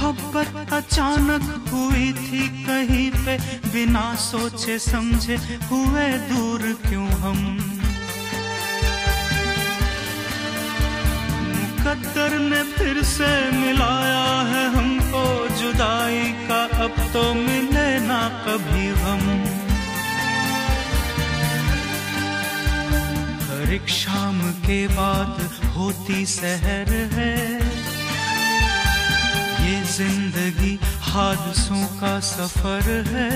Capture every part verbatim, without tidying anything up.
मोहब्बत अचानक हुई थी कहीं पे, बिना सोचे समझे हुए दूर क्यों हम। मुकद्दर ने फिर से मिलाया है हमको, जुदाई का अब तो मिले ना कभी हम। हर एक शाम के बाद होती सहर है, ये जिंदगी हादसों का सफर है।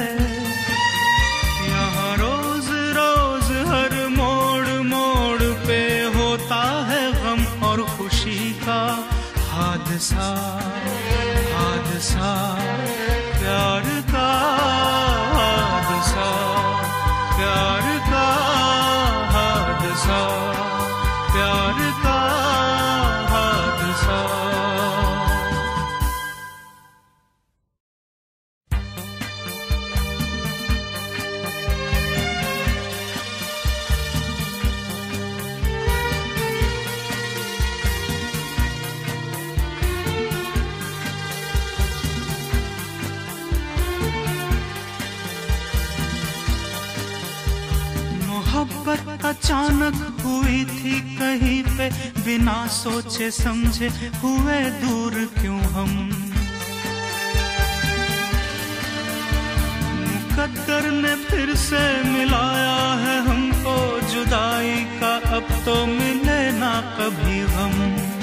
यहाँ रोज रोज हर मोड़ मोड़ पे होता है गम और खुशी का हादसा हादसा, प्यार का हादसा, प्यार का हादसा, प्यार का हादसा। मोहब्बत अचानक हुई थी कहीं पे, बिना सोचे समझे हुए दूर क्यों हम। मुकद्दर ने फिर से मिलाया है हमको, जुदाई का अब तो मिले ना कभी हम।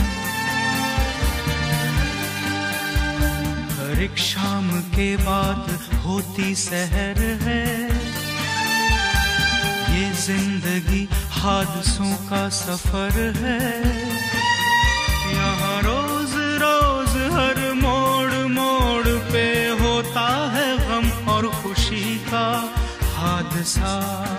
हर एक शाम के बाद होती सहर है, ये जिंदगी हादसों का सफर है। यहाँ रोज रोज हर मोड़ मोड़ पे होता है गम और खुशी का हादसा।